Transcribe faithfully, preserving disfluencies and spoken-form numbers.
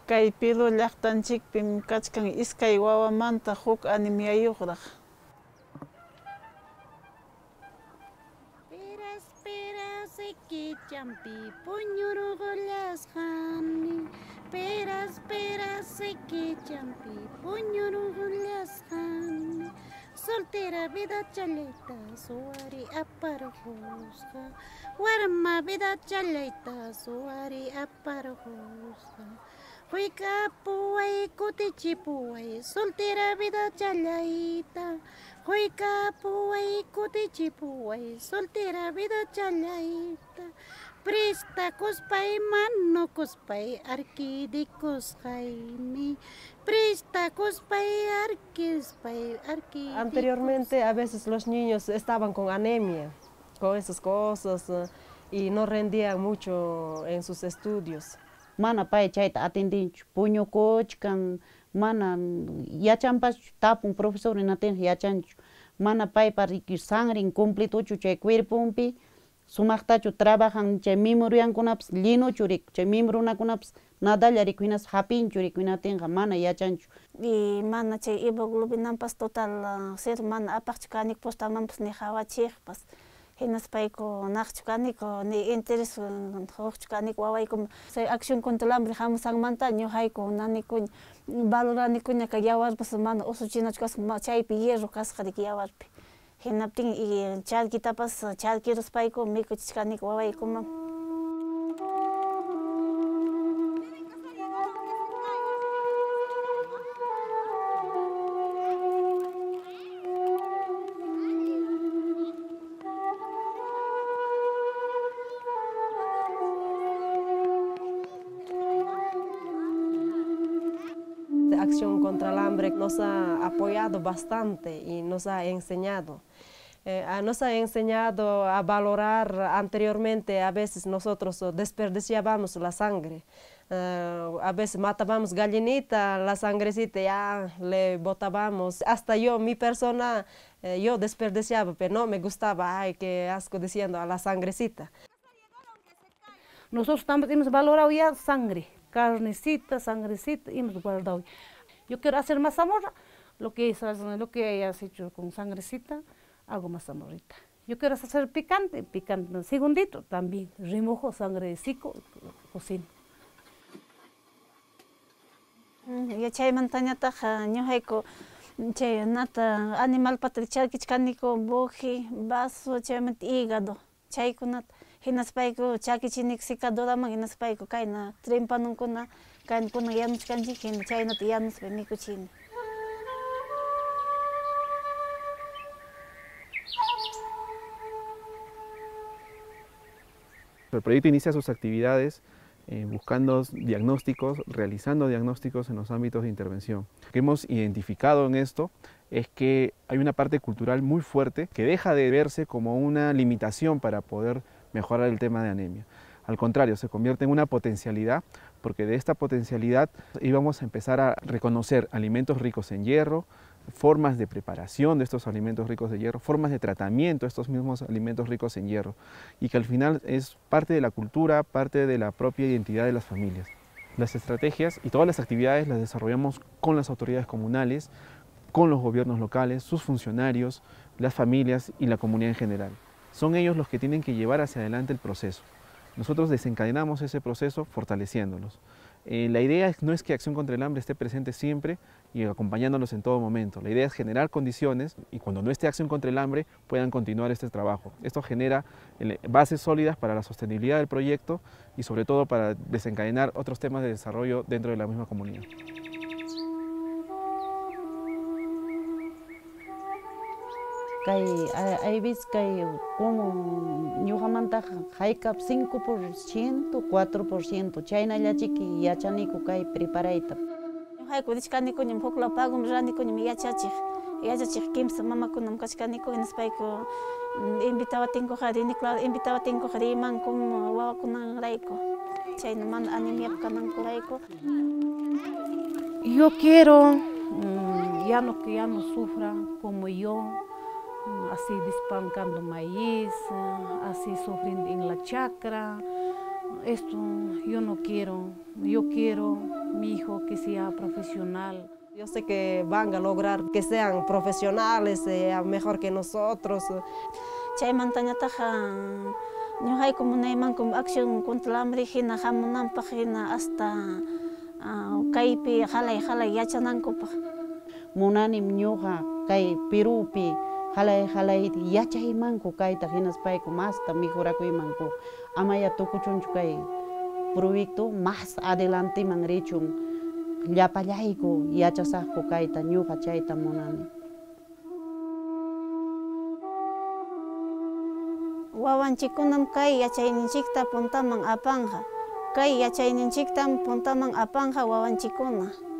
Kay Pilu llaqtanchikpim kachkan iskay wawamanta huk anemiayuqraq. Peras peras sekichampi puñurugullasqani. Peras peras sekichampi puñurugullasqani. Soltera vida chaleta suari aparujusqa. Warma vida chaleta suari aparujusqa. Huayka puway kutichipuway soltera vida chalayta. Huayka puway kutichipuway soltera vida chalayta. Presta kuspay mano kuspay arquidikusqaymi. Presta kuspay arquispay arquidicus. Anteriormente a veces los niños estaban con anemia, con esas cosas y no rendían mucho en sus estudios. Mana pay chayta atendinchu puñukuchkan mana yachanpas tapun profesor inaten yachanchu mana pay pariki sangre incompletochu chay cuerpompi sumaqtachu trabajan chay memoriankunapas linuchu rik chay memrunakunapas nadalla rikwinas hapinchu rikwinatenqa mana yachanchu y mana chay hemoglobinapas total ser mana apaqchu kanik postamanpas ni hawachiqpas. Hinas payku naqchu kaniku ni interés huqchu kaniku wawayku say acción contra el hambre hamusanmanta ñuqayku nanikuña valoranicuña kay yawarpas mana usuchinachu kasqa chaypi hierro kasqa rik yawarpi. Hinaptin y charkitapas charkiruspayku mikuchishkaniku wawaykuman. Acción contra el hambre nos ha apoyado bastante y nos ha enseñado. Eh, nos ha enseñado a valorar anteriormente, a veces nosotros desperdiciábamos la sangre. Uh, a veces matábamos gallinita, la sangrecita ya le botábamos. Hasta yo, mi persona, eh, yo desperdiciaba, pero no me gustaba, ay, qué asco diciendo a la sangrecita. Nosotros también hemos valorado ya sangre, carnecita, sangrecita, hemos guardado. Yo quiero hacer más amor, lo que, es, lo que hayas hecho con sangrecita, hago más amorita. Yo quiero hacer picante, picante, segundito también, remojo sangre de cico, cocino. Ya chay mantañataqa ñuqayku chay nata animal patri charkichkaniku buji, vaso, chaymanta hígado, chaykunata. Hinas payku chakichinik secadoraman hinas payku kayna trimpanunkuna kaykuna yanuchkanchik hina chaynata yanuspay mikuchini. El proyecto inicia sus actividades eh, buscando diagnósticos, realizando diagnósticos en los ámbitos de intervención. Lo que hemos identificado en esto es que hay una parte cultural muy fuerte que deja de verse como una limitación para poder mejorar el tema de anemia. Al contrario, se convierte en una potencialidad, porque de esta potencialidad íbamos a empezar a reconocer alimentos ricos en hierro, formas de preparación de estos alimentos ricos en hierro, formas de tratamiento de estos mismos alimentos ricos en hierro, y que al final es parte de la cultura, parte de la propia identidad de las familias. Las estrategias y todas las actividades las desarrollamos con las autoridades comunales, con los gobiernos locales, sus funcionarios, las familias y la comunidad en general. Son ellos los que tienen que llevar hacia adelante el proceso. Nosotros desencadenamos ese proceso fortaleciéndolos. Eh, la idea no es que Acción contra el Hambre esté presente siempre y acompañándolos en todo momento. La idea es generar condiciones y cuando no esté Acción contra el Hambre puedan continuar este trabajo. Esto genera bases sólidas para la sostenibilidad del proyecto y sobre todo para desencadenar otros temas de desarrollo dentro de la misma comunidad. Kay hay veces kay como ñuqamanta haykap cinco por ciento, cuatro por ciento chaynallachiki yachaniku kay preparayta. Ñuqayku nishkanikuñam hukla pagum ranikuñam yachachiq, yachachiq kimsa mamakunam kashkaniku hinas payku invitawatinkuqa riniclaro invitawatinkuqa rimankum wawakunanrayku, chayna mana anemiapi kanankurayku. Yo quiero mmm, ya no que ya no sufran como yo. Así despancando maíz, así sufriendo en la chacra, esto yo no quiero, yo quiero mi hijo que sea profesional. Yo sé que van a lograr que sean profesionales, sean mejor que nosotros. Chay mantañataja ñuhay como neyman como acción contra el hambre hina hamunanpaj hina hasta kaypi halay halay yachanankupaj. Munanim ñuqa kay Perupi halay halay yachaymanku kayta hinaspayku masta mejorakuymanku amaya tukuchunchu kay proyecto más adelante man richun llapallayku yachasaqku kayta ñuqa chayta munani. Wawanchikunam kay yachayninchikta puntaman apanja. Kay yachayninchiktam puntaman apanja wawanchikuna.